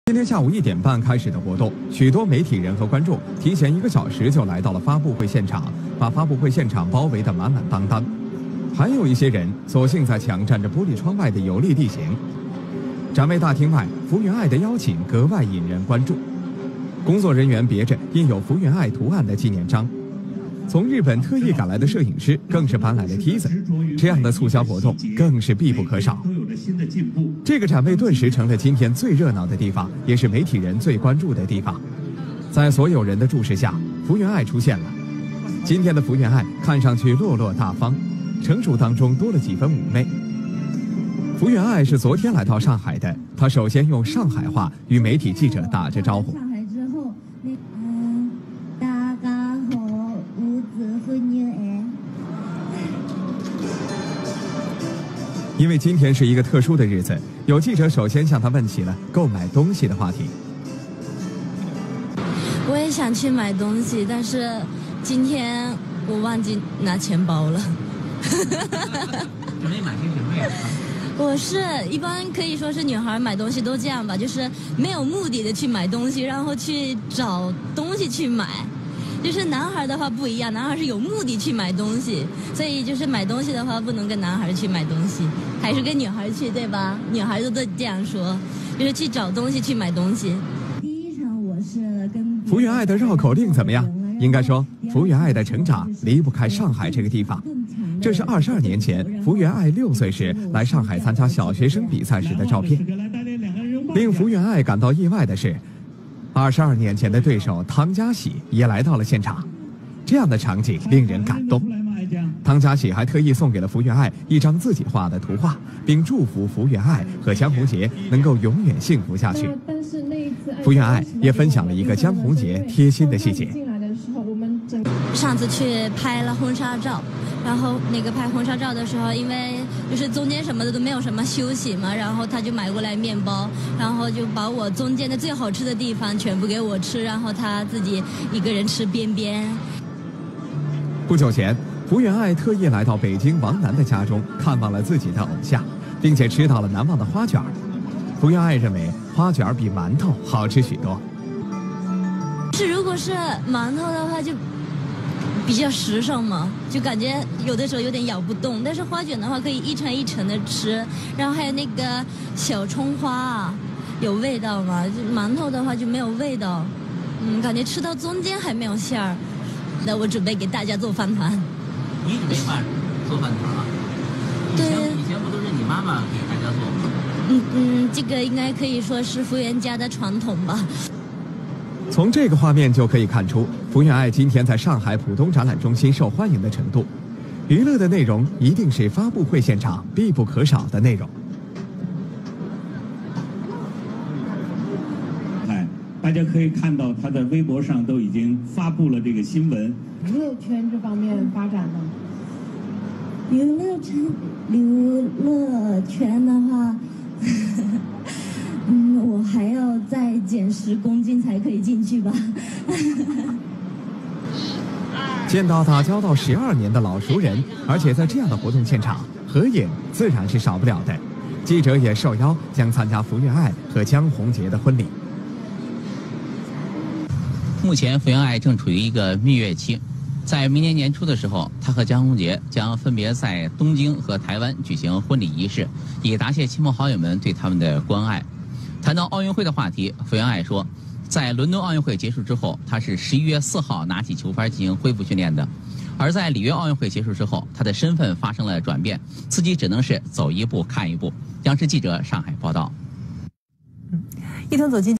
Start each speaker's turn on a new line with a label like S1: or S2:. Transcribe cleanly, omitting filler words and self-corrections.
S1: 今天下午1点半开始的活动，许多媒体人和观众提前1个小时就来到了发布会现场，把发布会现场包围得满满当当。还有一些人索性在抢占着玻璃窗外的有利地形。展位大厅外，福原爱的邀请格外引人关注。工作人员别着印有福原爱图案的纪念章。从日本特意赶来的摄影师更是搬来了梯子，这样的促销活动更是必不可少。这个展位顿时成了今天最热闹的地方，也是媒体人最关注的地方。在所有人的注视下，福原爱出现了。今天的福原爱看上去落落大方，成熟当中多了几分妩媚。福原爱是昨天来到上海的，她首先用上海话与媒体记者打着招呼。因为今天是一个特殊的日子，有记者首先向他问起了购买东西的话题。
S2: 我也想去买东西，但是今天我忘记拿钱包了。
S3: 准备买些什么呀？
S2: 我是一般可以说是女孩买东西都这样吧，就是没有目的的去买东西，然后去找东西去买。就是男孩的话不一样，男孩是有目的去买东西，所以就是买东西的话不能跟男孩去买东西，还是跟女孩去，对吧？女孩都这样说，就是去找东西去买东西。
S4: 第一场我是跟
S1: 福原爱的绕口令怎么样？应该说，福原爱的成长离不开上海这个地方。这是22年前福原爱6岁时来上海参加小学生比赛时的照片。令福原爱感到意外的是，22年前的对手汤家喜也来到了现场，这样的场景令人感动。汤家喜还特意送给了福原爱一张自己画的图画，并祝福福原爱和江宏杰能够永远幸福下去。福原爱也分享了一个江宏杰贴心的细节。
S2: 上次去拍了婚纱照，然后拍婚纱照的时候，因为就是中间什么的都没有什么休息嘛，然后他就买过来面包，然后就把我中间的最好吃的地方全部给我吃，然后他自己一个人吃边边。
S1: 不久前，福原爱特意来到北京王楠的家中看望了自己的偶像，并且吃到了难忘的花卷。福原爱认为花卷比馒头好吃许多。
S2: 如果是馒头的话就比较实诚嘛，就感觉有的时候有点咬不动，但是花卷的话可以一层一层的吃，然后还有那个小葱花啊，有味道嘛，馒头的话就没有味道，感觉吃到中间还没有馅儿。那我准备给大家做饭团。
S3: 你准备做饭团啊？
S2: 对，
S3: 以前不都是你妈妈给大家做吗？
S2: 这个应该可以说是福原家的传统吧。
S1: 从这个画面就可以看出，福原爱今天在上海浦东展览中心受欢迎的程度。娱乐的内容一定是发布会现场必不可少的内容。
S5: 大家可以看到，他的微博上都已经发布了这个新闻。
S4: 娱乐圈这方面发展的，
S2: 娱乐圈的话。我还要再减10公斤才可以进去吧。
S1: 见到打交道12年的老熟人，而且在这样的活动现场，合影自然是少不了的。记者也受邀将参加福原爱和江宏杰的婚礼。
S3: 目前福原爱正处于一个蜜月期，在明年年初的时候，她和江宏杰将分别在东京和台湾举行婚礼仪式，以答谢亲朋好友们对他们的关爱。谈到奥运会的话题，福原爱说，在伦敦奥运会结束之后，她是11月4号拿起球拍进行恢复训练的，而在里约奥运会结束之后，她的身份发生了转变，自己只能是走一步看一步。央视记者上海报道。
S6: 一同走进